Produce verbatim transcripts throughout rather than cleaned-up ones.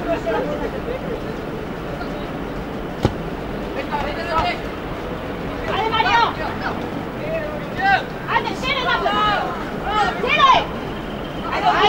¡Ale, Mario! ¡Ale, tiene la ¡tiene! ¡Ahí va,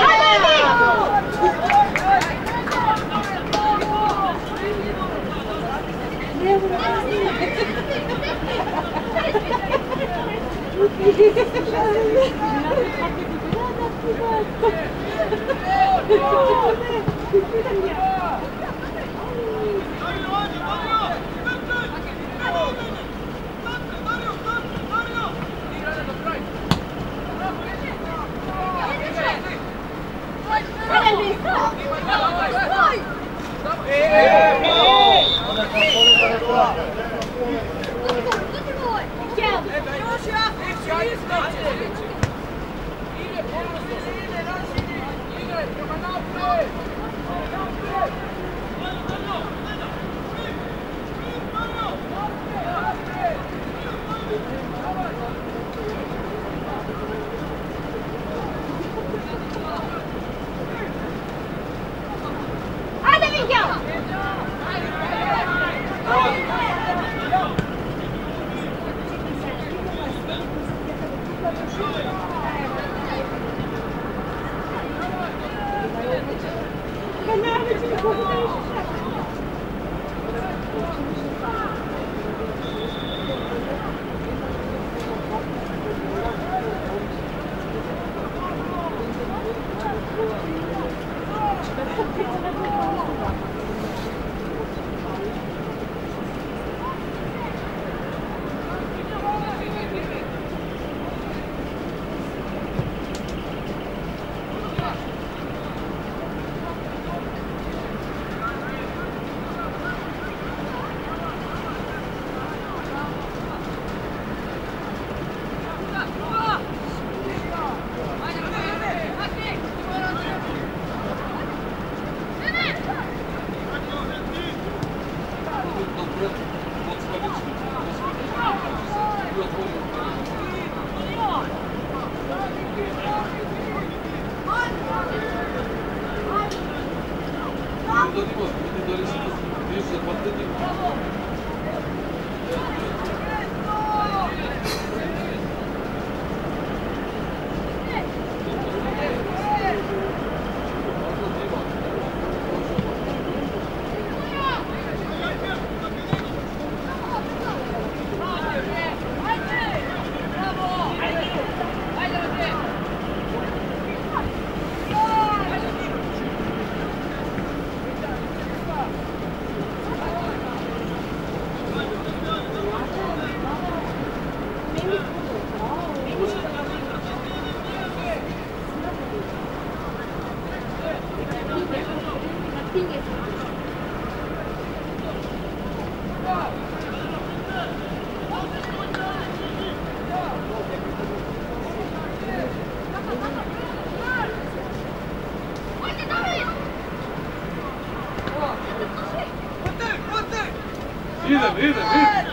Idem, idem, idem!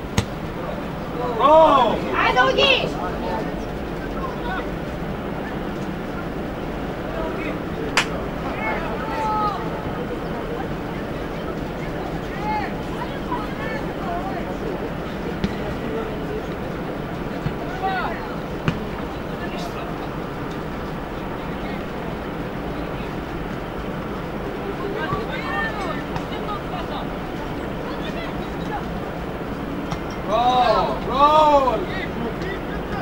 Bravo! Ajde, uđi! Bravo, bravo!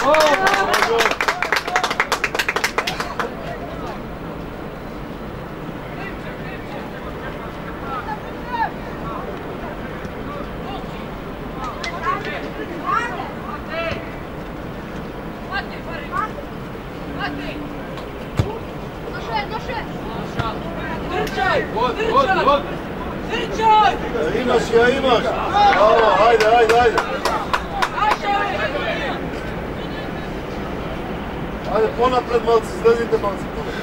Imaš ja, imaš! Bravo, hajde, hajde, hajde! Hajde, ponapred malci, zlezite malci.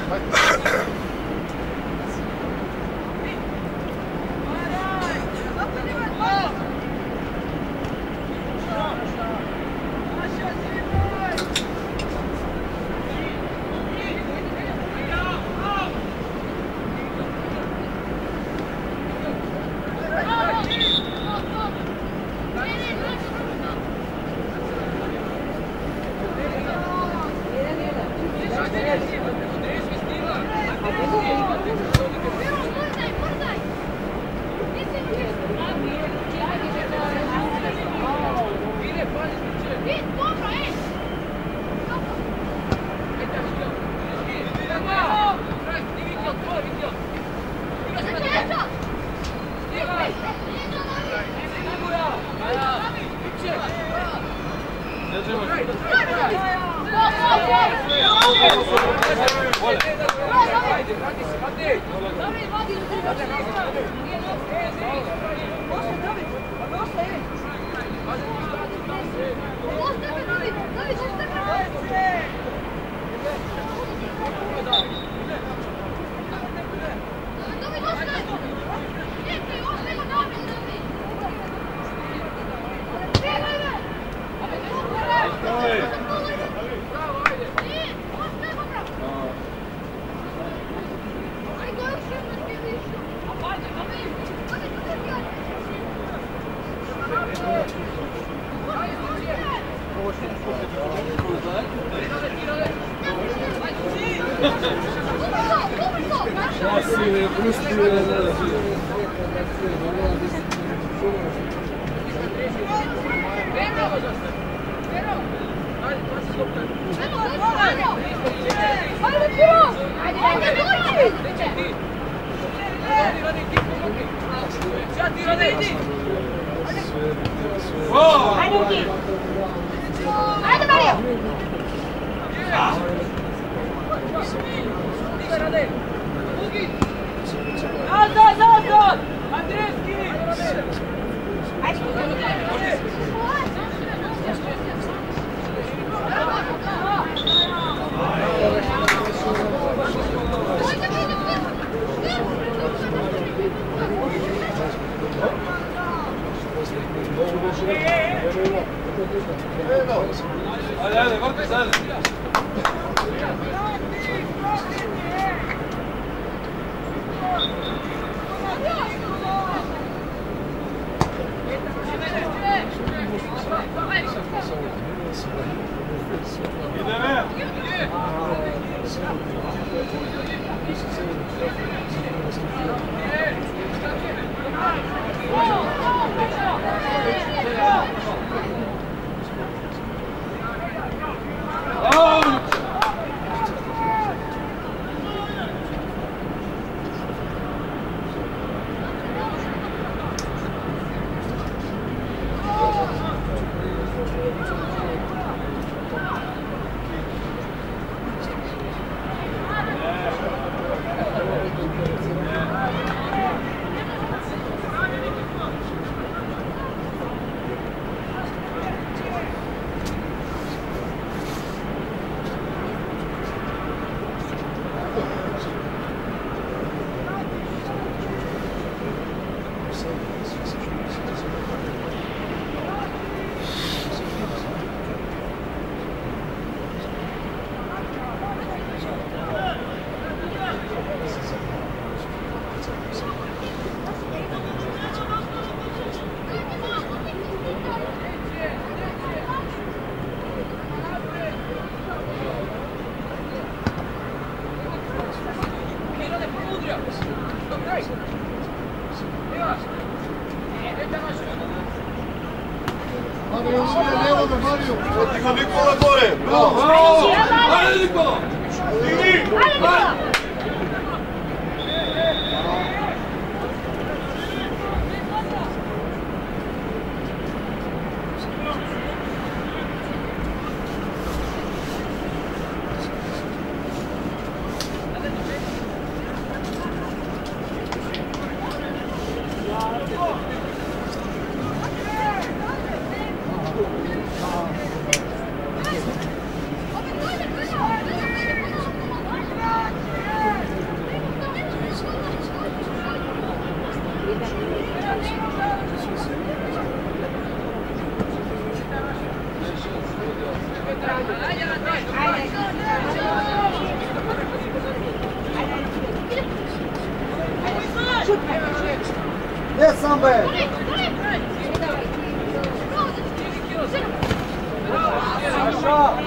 Hadi hadi Marcos hadi. Niko Nikola gore! Bravo! Bravo! Ajde Nikola! Stivi! Ajde, Nikola! Gdje sam be? Saša!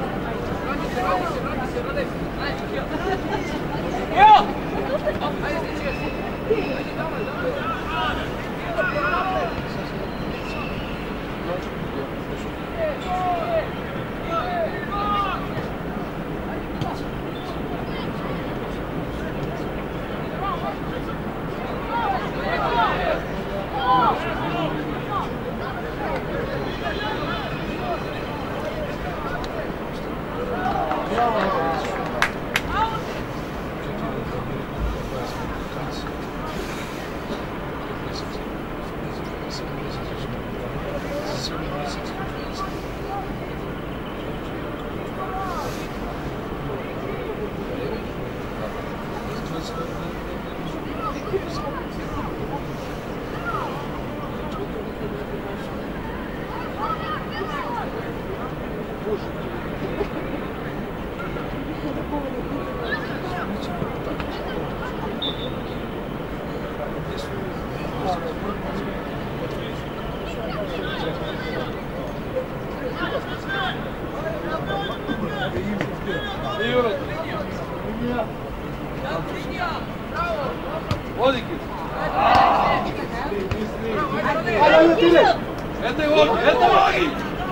Это вот, это маги!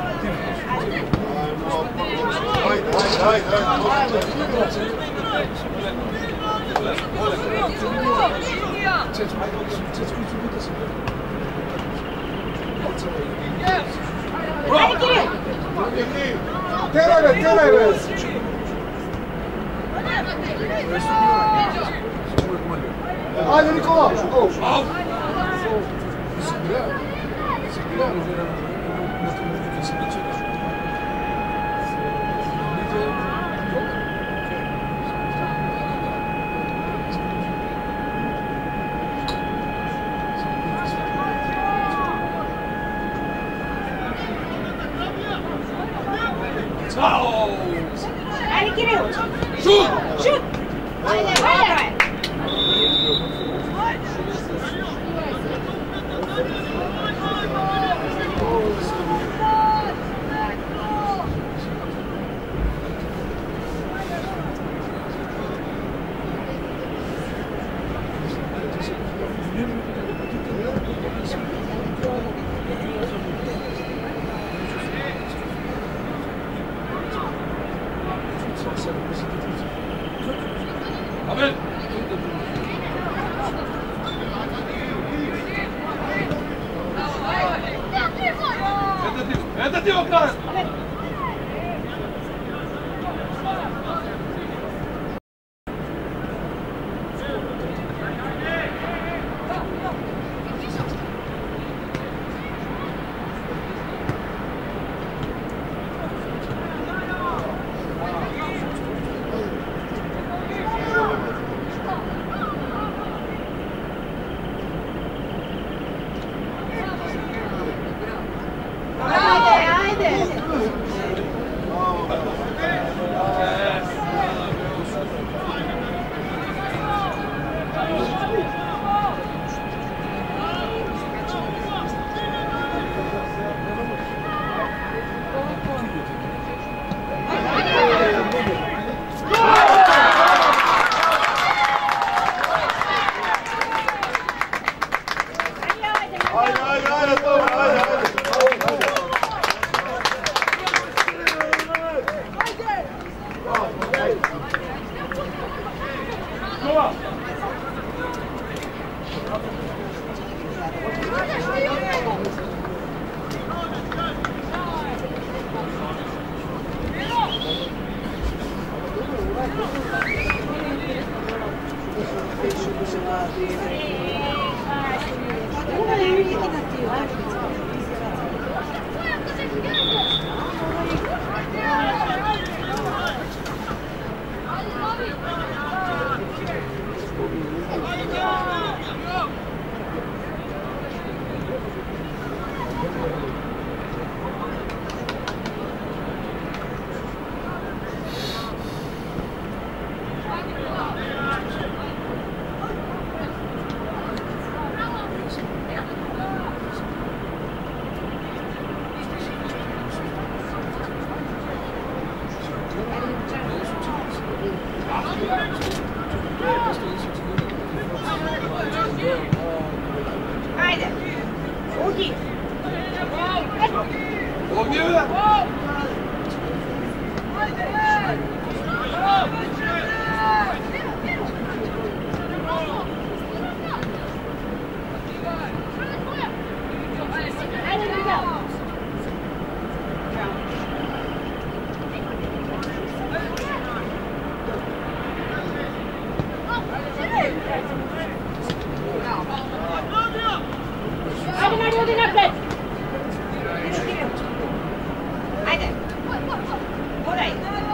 Ajde, ajde, Teraj me, teraj me! Ajde Nikola! Ajde, Kiril! Šut! Šut! Ajde, ajde! Amen! Это ты, Макар! Ajde, ajde! Ajde. Uđi. Ovdje! Ajde, Liga. Ajde, Mari, odi napred. Ajde. Guraj.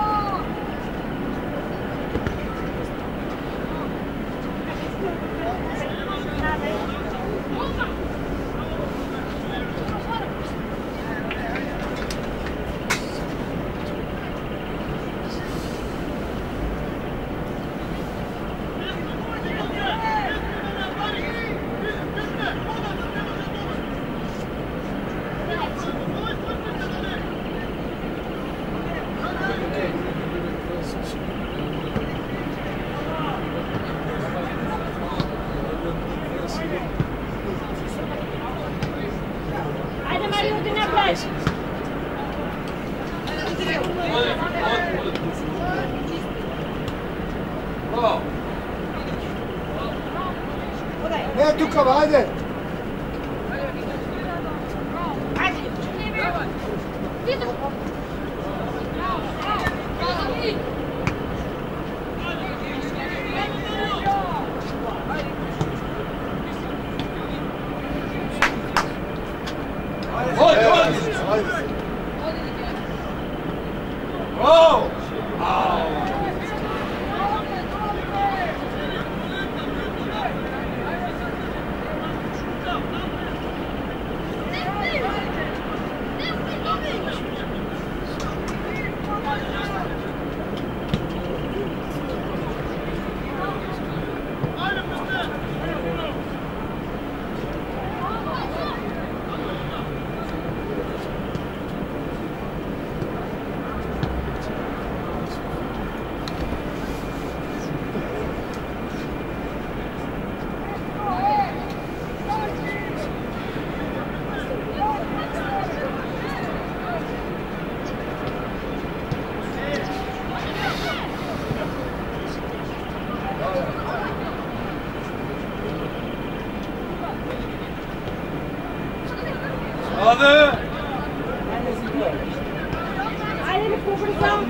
Ajde, Mari, odi napred. Bravo! Guraj. Ne, Dukava, ajde. Ajde. Hodi, Evo, hodi! ajde. Bravo! Hadi! Ajde, mi pobrzo.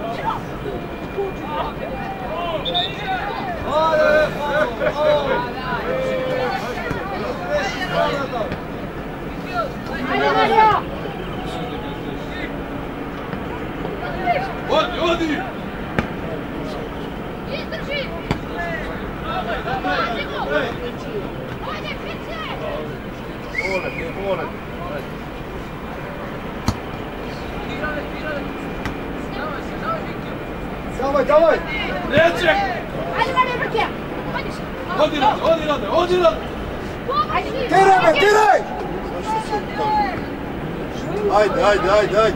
Ajde, Mario. Hodi, hodi! Izdrži. Ajde, piće. Pored, pored. Давай, давай. Nećek! Ajde, Mario, brkija. Hodi rade, hodi rade, hodi rade! Ajde, ti. Teraj me, teraj. Ajde, ajde, ajde, ajde.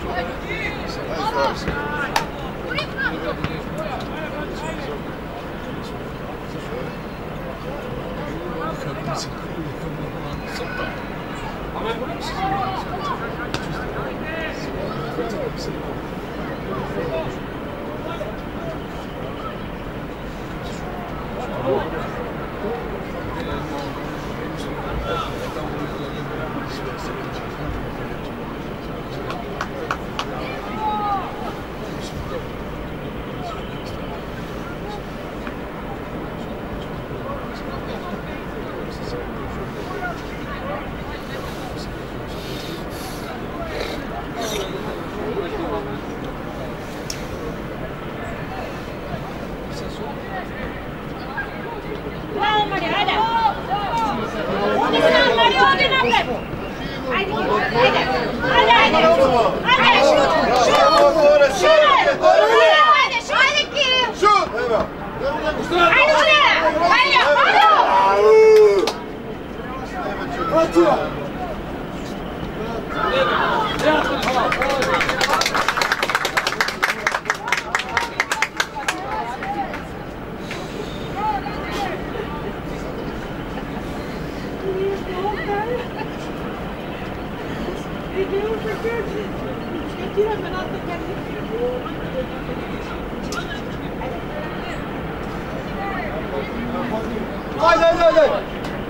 Haydi haydi haydi.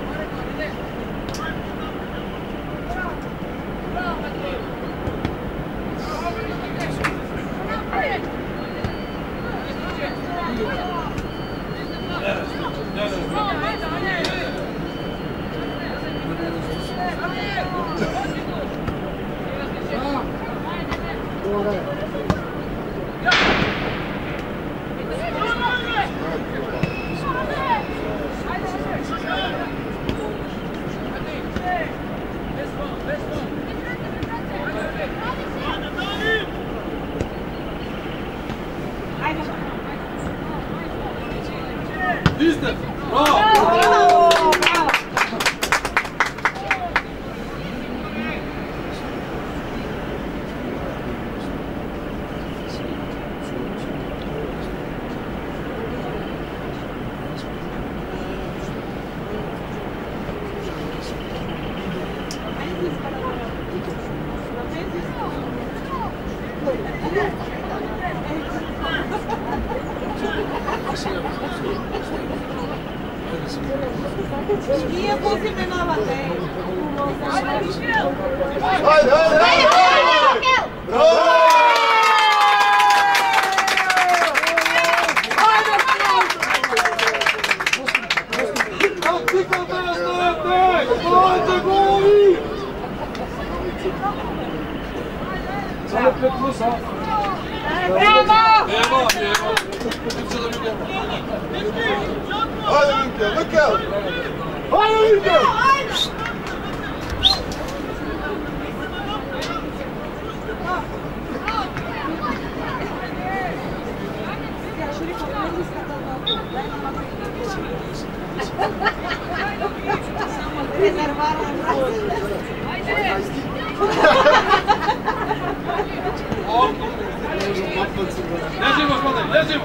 Business! Bravo! Ia conseguir nova vez. Haydi haydi haydi. Bravo. Bravo! Haydi Münker, Münker. Haydi Münker. Ležimo, gospodin, ležimo!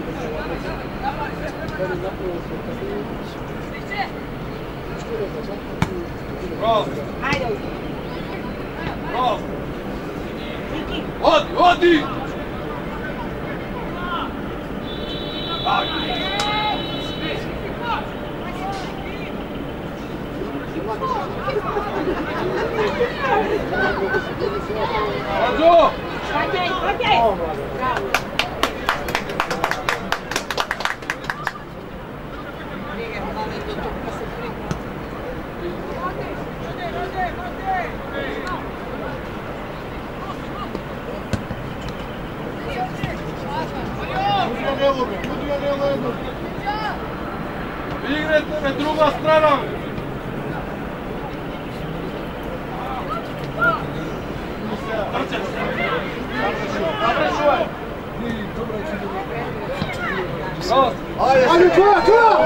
Bravo! Bravo! Odi, odi! Anđo! Okej, okej! Bravo! Igrajte me druga strana! Haydi çuva çuva.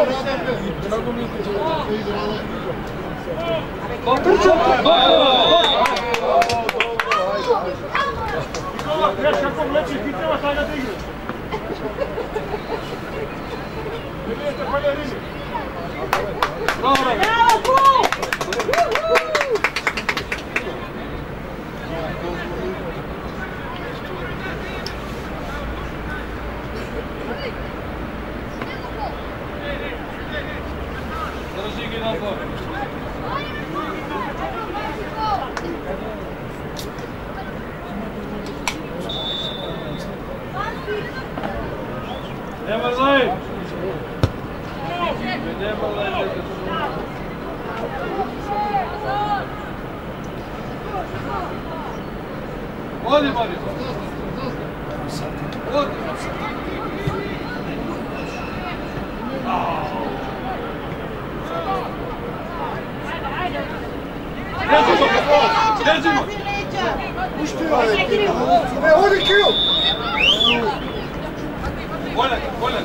Greš kako vleči, ti treba taj da igra. Vidite baljerini. Bravo, bravo. Bravo, cool! Drži ga napor. Ne mrzaj! Ne mrzaj! Vodi, Mario! Vodi! Držimo! Držimo! Ne, odi kill! Bolje, bolje!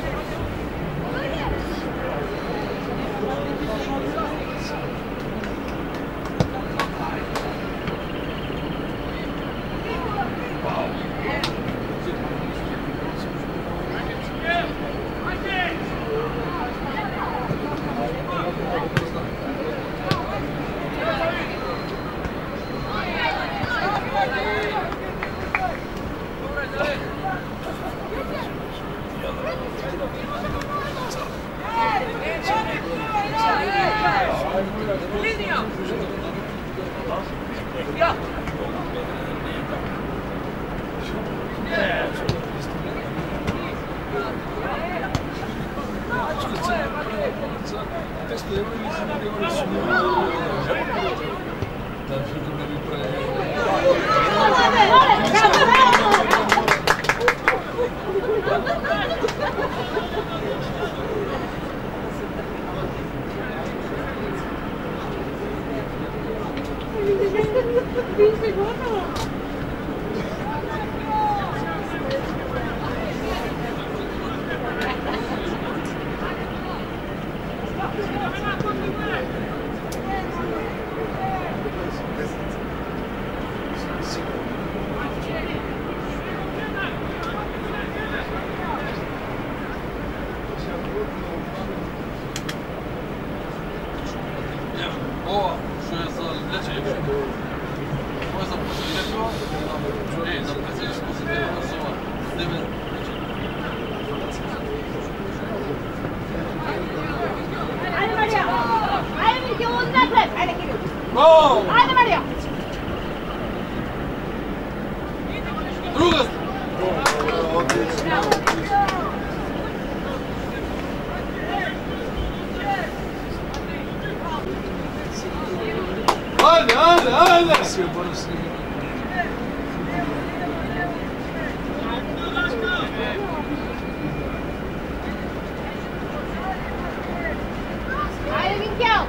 O, što je za leće još? Ovo je za pošiljačo? Ej, za predsjedničko se ne razova. Devet. Ajde, Marija! Ajde, mi ti uznakle! Ajde, Kiril! Go! Ajde, Marija! Druga strana! Ajde, ajde, ajde! Ajde, Vinkel!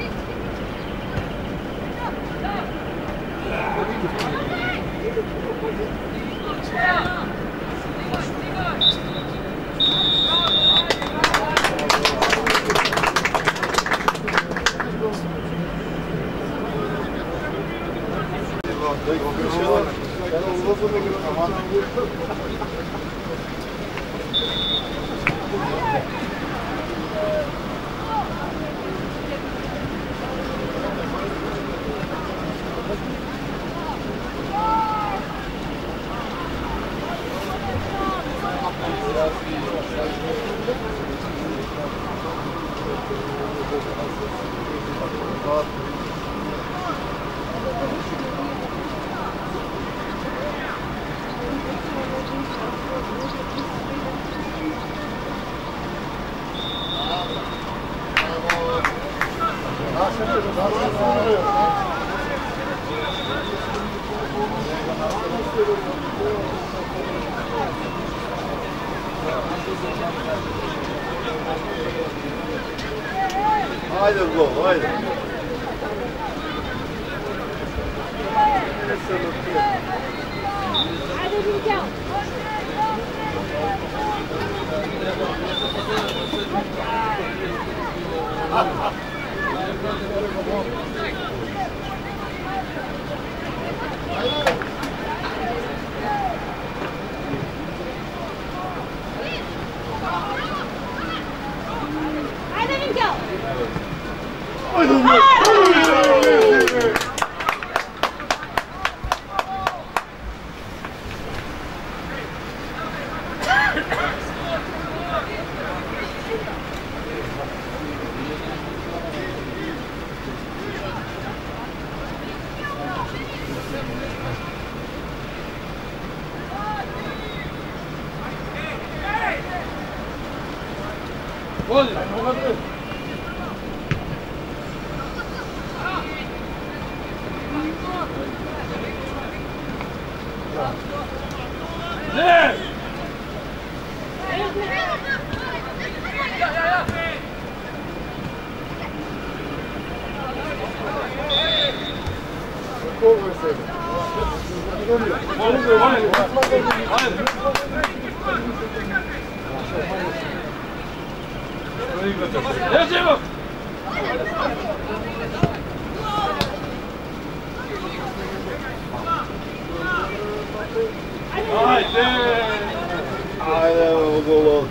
Haydi gol, haydi. Ajde, Vinkel! Jedziemy! Ajde! Ajde, evo gol.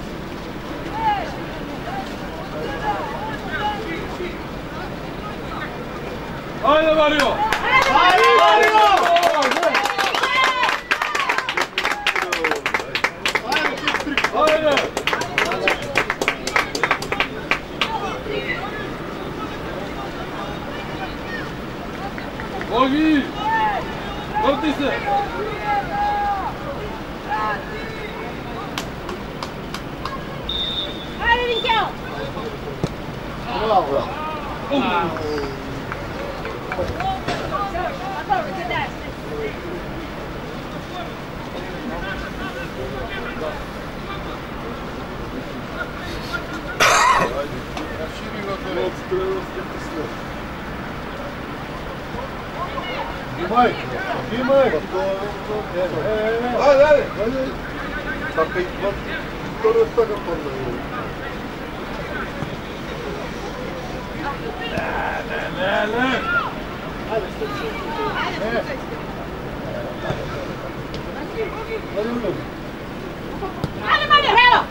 Ajde, Mario! Ajde, Mario! Ajde! Bogi! Vrti se! Ajde, Vinkel! Bravo. Dimaj, dimaj. Ajde, ajde. Tako i to je tako podno. Ne, ne, ne! Ajde, Mario, evo!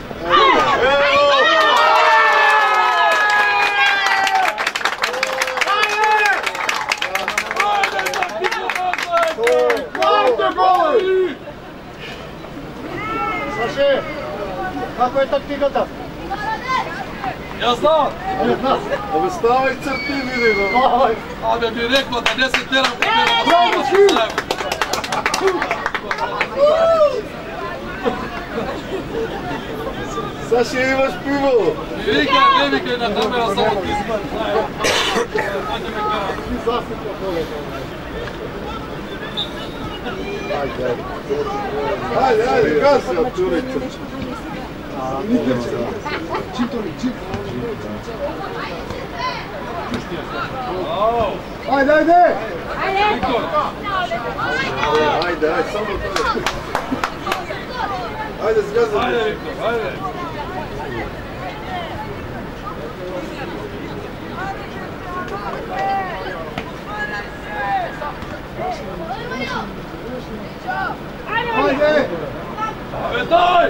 Saše, kako je taktikata? Ja znam! Obestavaj crti, vidim. Abe bi rekao da deset teram Bravo, pobjela. Saše, imaš pivo. I vikaj, ne vikaj na kamera, samo ti si. Ajde me kara. Ti zasipla toga. Ajde, ajde. Ajde, ajde, gazi, Arturi crči. Čitoli, čitoli. Ajde, ajde! Ajde, ajde, samo to je. Ajde, zgazam. Ajde, Viktor, ajde. Ajde! Ajde, daj!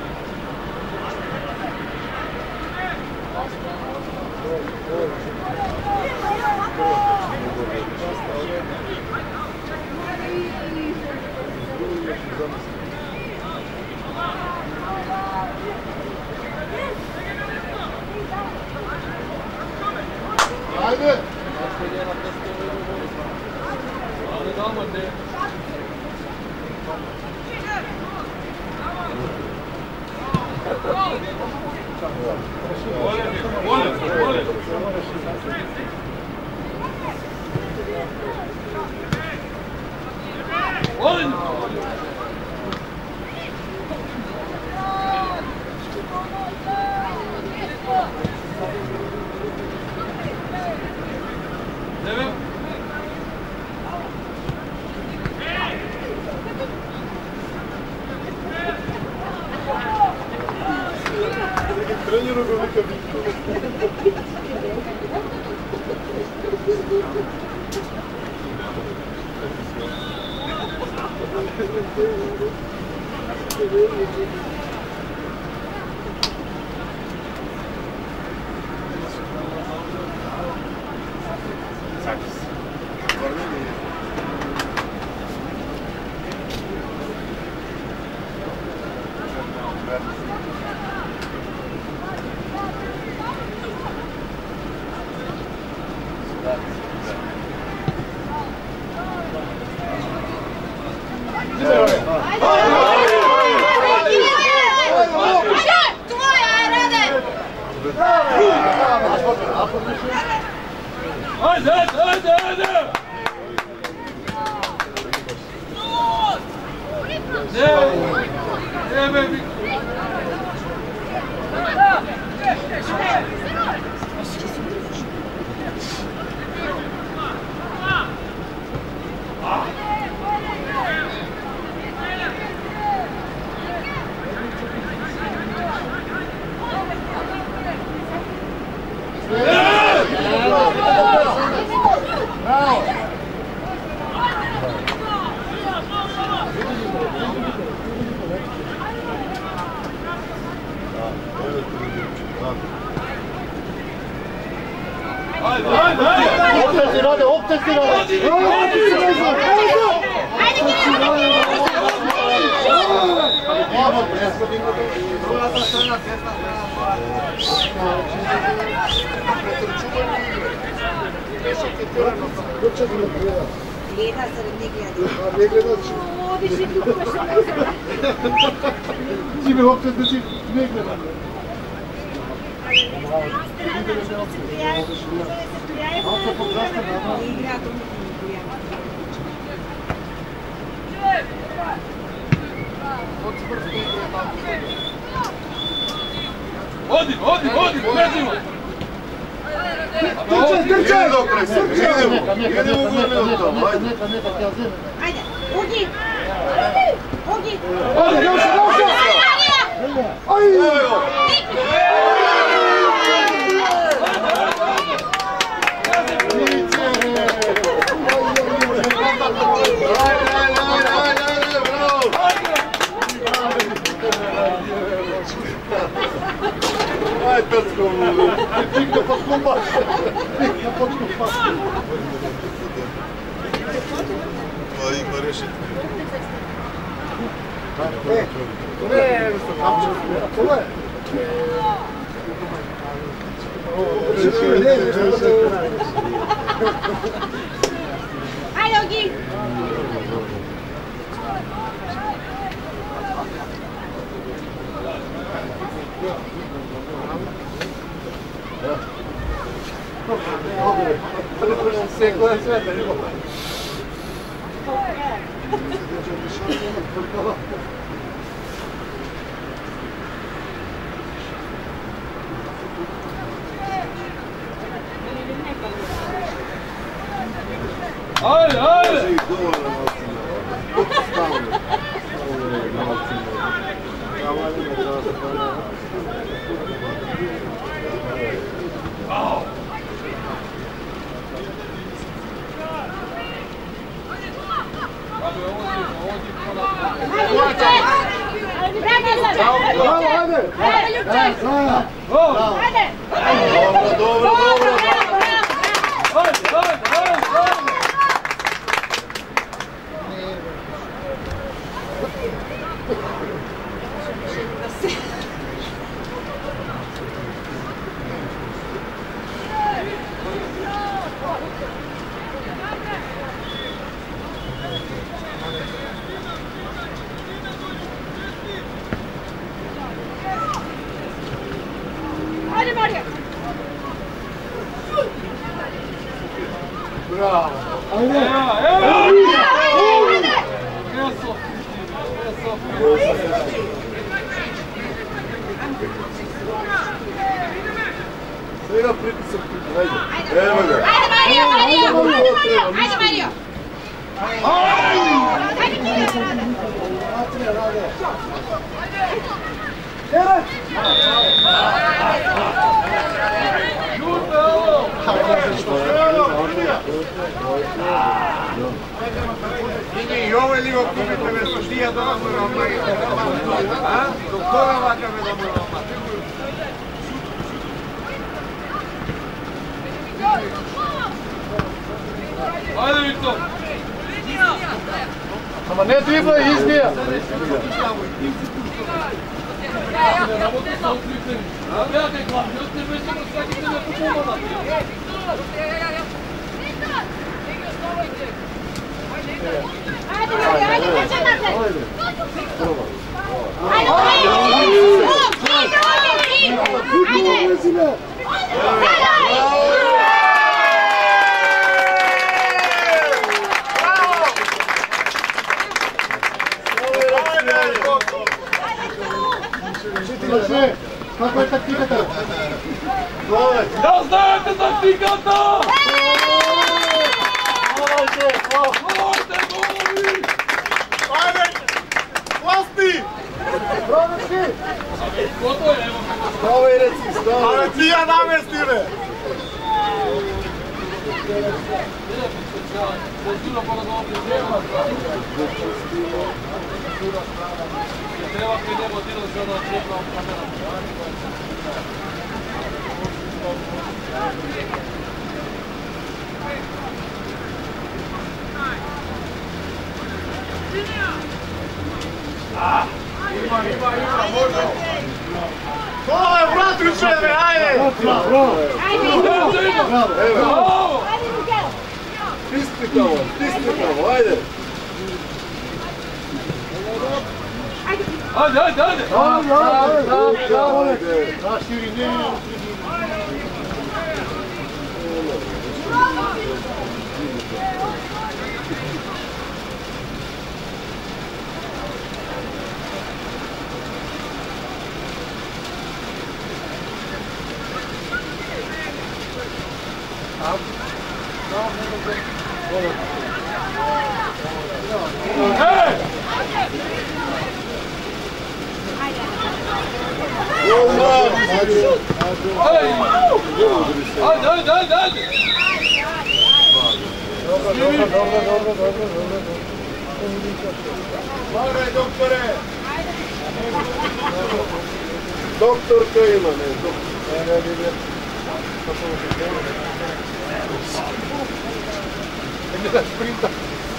Ajde! Ajde, damo te. Vole, vole, vole. Vole. Deve. Treneru velika bitna. Hadi hadi hadi hadi. Ne? Ne be? Haydi haydi haydi. Optesin hadi, optesin hadi. Тебе опtet да си не гледа. Odi, odi, odi, prezimo! Trčaj, trčaj! Idemo, idemo u tamo, ajde. Ajde, ugi! Ugi! Ajde, Joša, Joša! Ajde! Aj, Pecko, piękno podkupasz. Piękno podkupasz. No i Maryszy. Nie, nie, Ajde, ugi! Sekla je sveta, ljubav. Ajde, ajde! Dobro, dobro, dobro. Ajde, ajde, ajde! Ajde, Marija! Bravo. Ajde! Evo, evo! Jesu! Jesu! Svega pritisak. Ajde. Evo ga. Ajde, Marija, Marija! Ajde, Marija! Ajde, Marija! Ajde, I ovo je ligo kumite me suštija da vam moram magiti. A? Dok toga vaka me da moram magiti. Ajde, Viktor! Ама не дрибла, избija! Набягай главни, от тебе ще разкаките на купувана. Ajde, Marija, ajde, trče napred! Ajde, ajde, ajde! Kako je taktikata? Да знаете тактиката! Ajde, Хвалайте голови! Ajde! Vlasti! Provesti! Готово е, ево. Stavaj reci, stavaj! Ale ti ja namesti me! Cenzura pa da ovdje treba. Treba pri njemu ti da se ona čepla u kameru. Ima, ima, ima, može! Ovo je Bratrićeve, ajde! Bravo! Bravo! Ajde, Miguel! Stisni tamo, stisni tamo, ajde! Ajde, ajde, ajde! Ajde, ajde, ajde! Raširi, ne, ne, Ajde, ajde, ajde, ajde! dobro, dobro, dobro, dobro, dobro. Maraj, doktore! Doktorka ima, ne, doktorka. Ne, ne, ne. Ne da sprinta.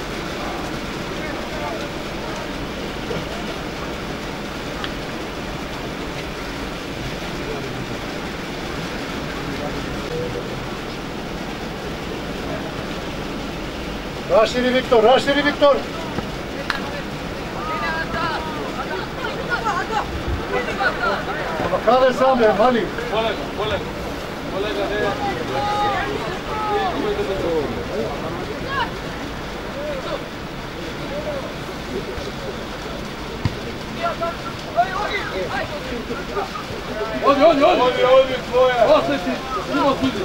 Raširi Viktor, raširi Viktor! Ama kada sam be, mali? Kolega, kolega, kolega, ne. Odi, odi, odi! Odi, odi, tvoje! Osjeti, ima sudi.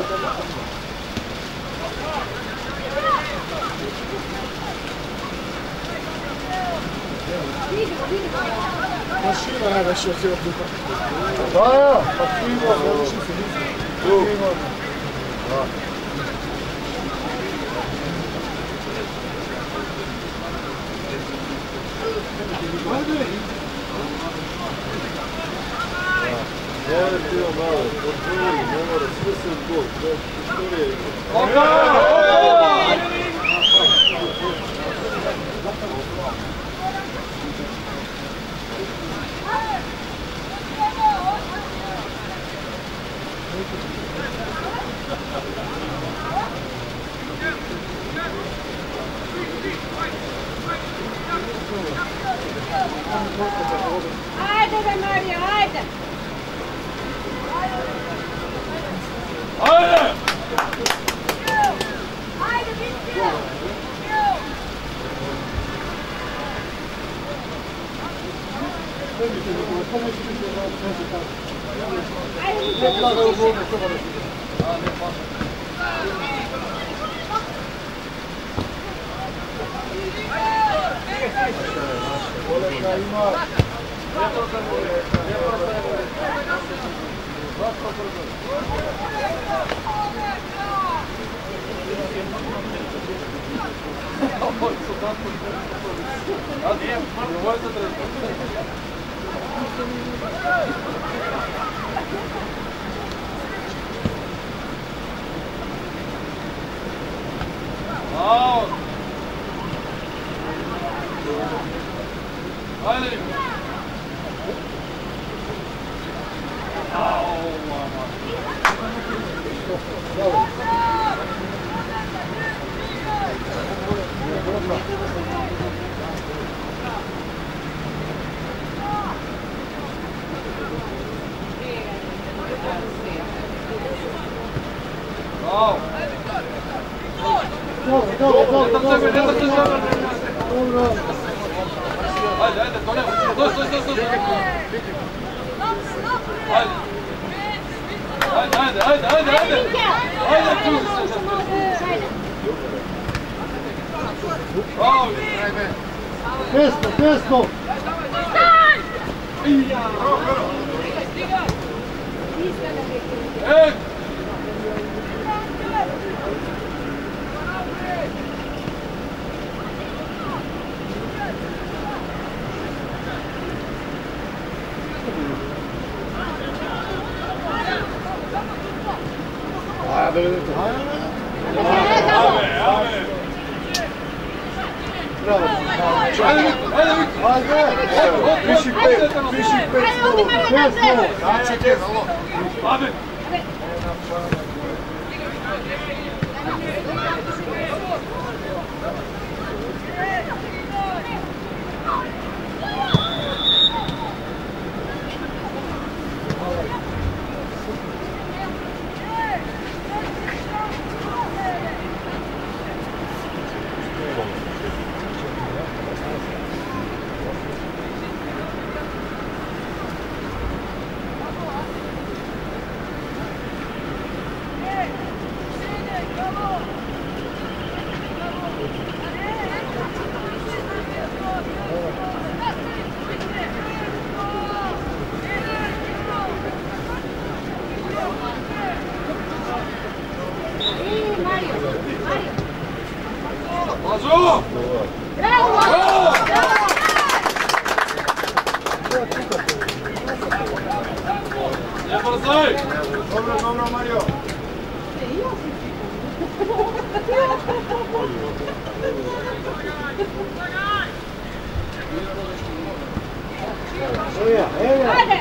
Mašina je više od svega puta. Da, ja, pa krivo, ne više se nisu. Krivo. Da. Ja je bio malo, odbili, ne mora, sve se odbog, to je istorija igra. Ajde, be, Marija, ajde! Ajde! Ajde, Vitko! Ajde, Vitko! Kolega ima. Out! Ajde! Au, mama! Bravo! Dobro, dobro, dobro, dobro, Ne trči, ne trči, dobro. Ajde, ajde, to ne, stoj, stoj, stoj, stoj! Ajde! Ajde, ajde, ajde, ajde, ajde! Ajde, tu! Bravo! Desno, desno. Ej! Ajde, vidite, ajde. Bravo. Ajde, ajde, Ajde. Viši pet, viši pet. Desno. Znači, desno. ajde! Mazu! Bravo! Не бързай! Dobro, dobro, Mario. Eja, eja. Ajde!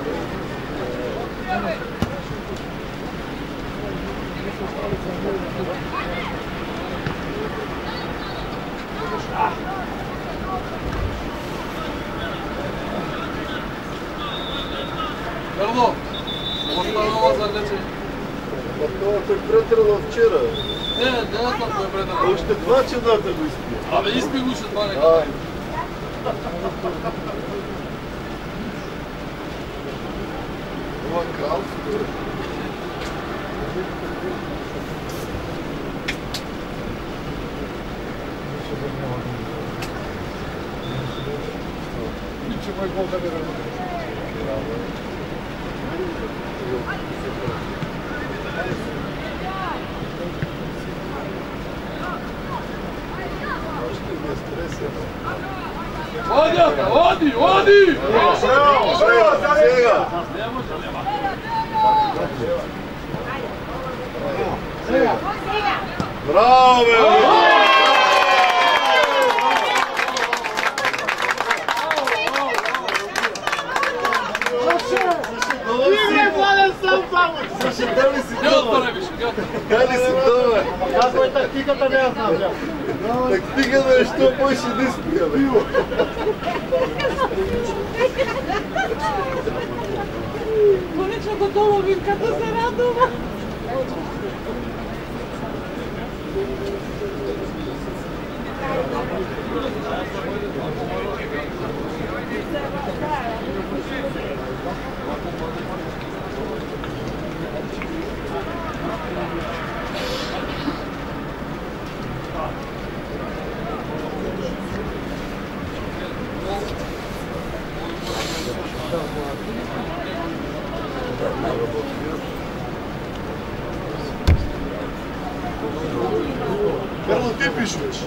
Гърдо! Остава залече. Pa to je pretralo včera. Не, не знам кой е предал. Още два чедата го изпи. Абе, изпи го ще това нека. Ajde. Ова кралство. Biće moj gol da ne radim. Odi, odi, odi! Bravo, bravo, Сега. Не може, nema. Сега. Сега! Браво, бе! Ime Mladen sam tamo! Слушай, дали си Не дома? отпане više, не отпане. Дали си дома? Kako je taktikata ne znam ja. Тактиката е, що больше не спия, бе. Konačno gotovo Vinka, to se radova. Карло, ти пишеш?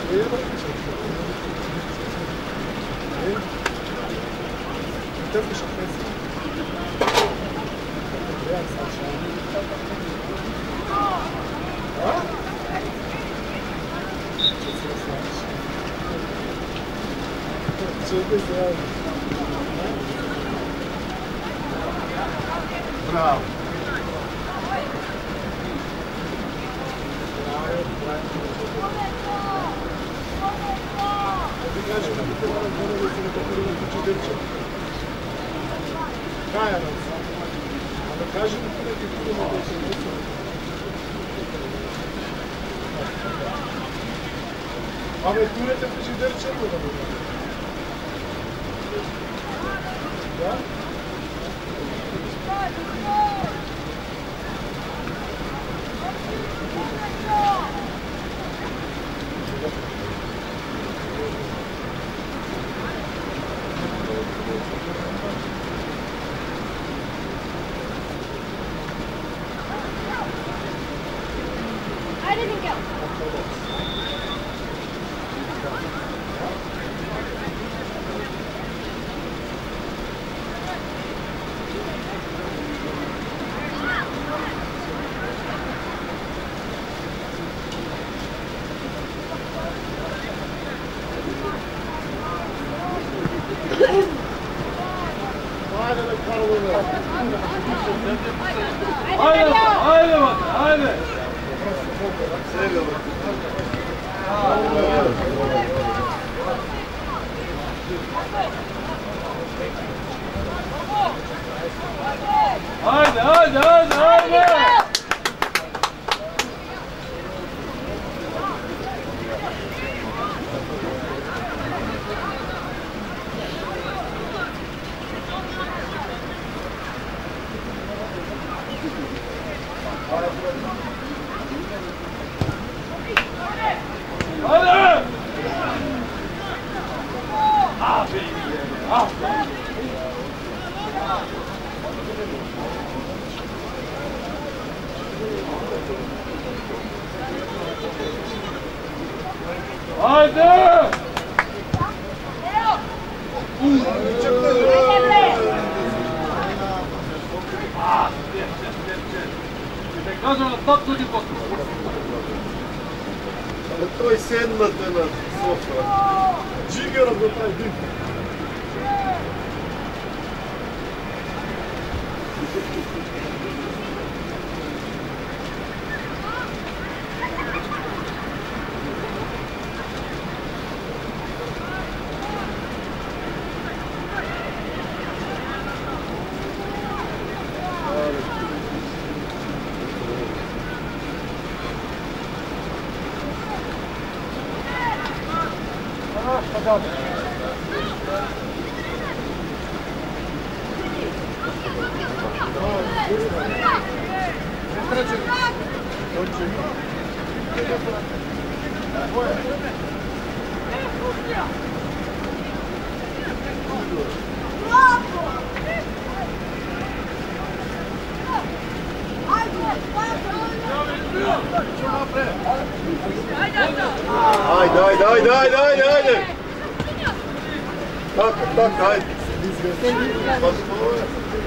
Bravo. Kaj nam sam? A da kažem ti neki puno da se nisu. Ame turete frižider čemu da bude? Da? Ajde, Miguel. Hajde da Karolina. Ajde, ajde, ajde. Ajde, ajde, ajde, ajde! Ajde! Ah, ah. Haydi! Кажем, татто ги после. Той седната на София. Джигерът го прави дим. Ajde, ajde, ajde, ajde, ajde, ajde! Tako, tako, ajde! Pa stoje!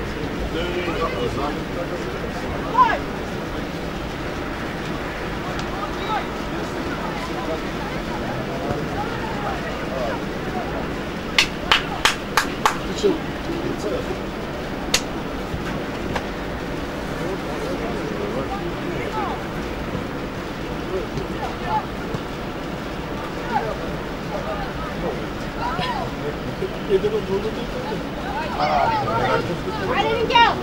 Ajde, Miguel!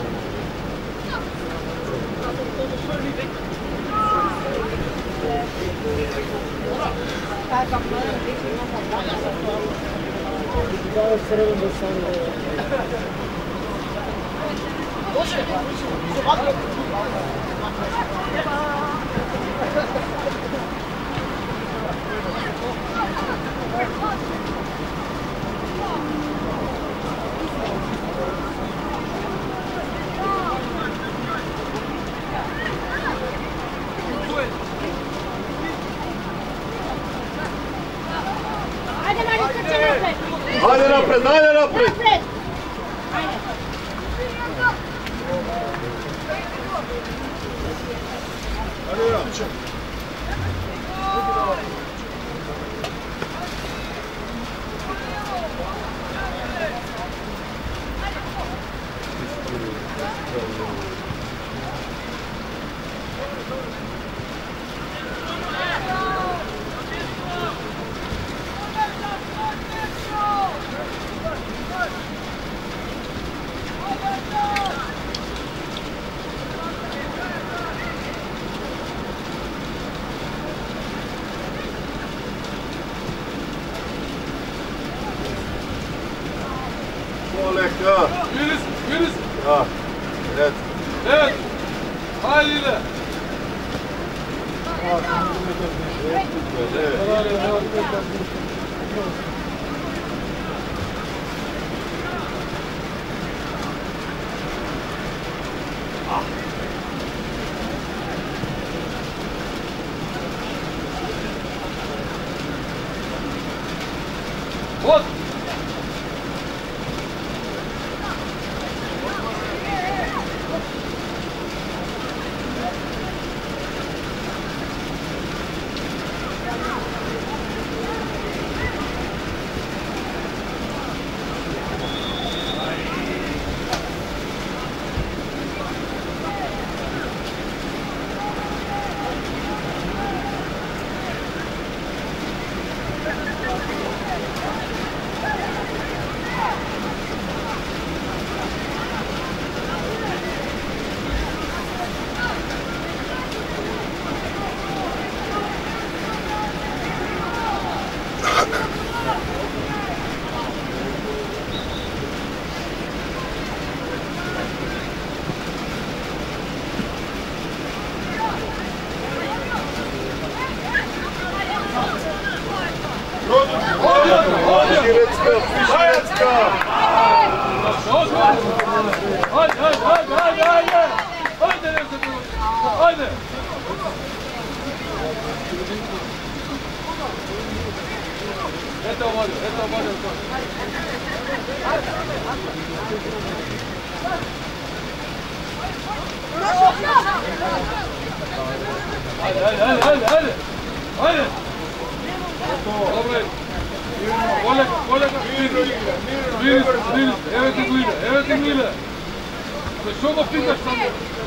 Lekker. Yunus, Yunus. Ja, net. Evet. Haydi ile. Вот. Шкирецка, Фишерецка. Haydi, haydi, haydi, haydi, haydi. Haydi, haydi. Это Валя, это Валя. Haydi, haydi, haydi, haydi, haydi. Haydi. Добрый. Оля, Оля, Вирус, Вирус, evet Иглида, evet Иглида. Защо го питаш само?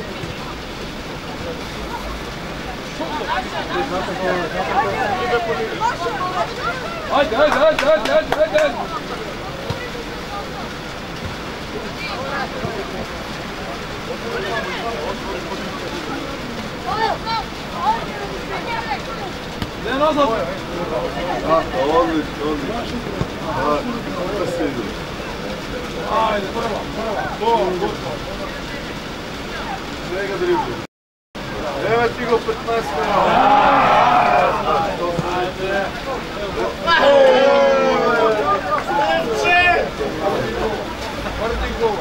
Haydi, haydi, haydi, haydi, haydi, haydi, haydi. Ne nazad? Ja, odlično, odlično. Dobro se ide. Ajde, prva, prva. To, gotovo. Svega dribli. Evo ti go petnaest minuta. Ajde. Vrti gol.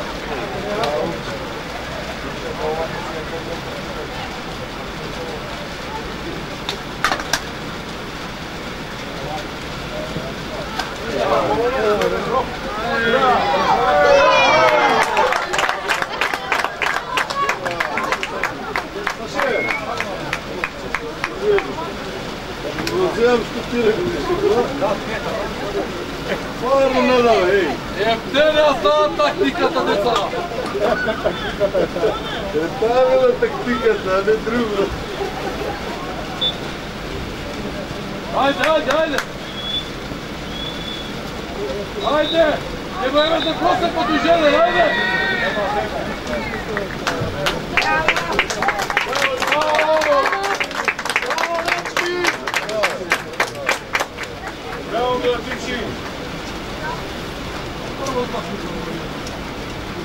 Uzem stupire Stvarno ne da, ej. Ебдена са тактиката, деца. Е та била тактиката, а не друго. Haydi, haydi, haydi. Haydi. Не бъдем да просят по движение, haydi.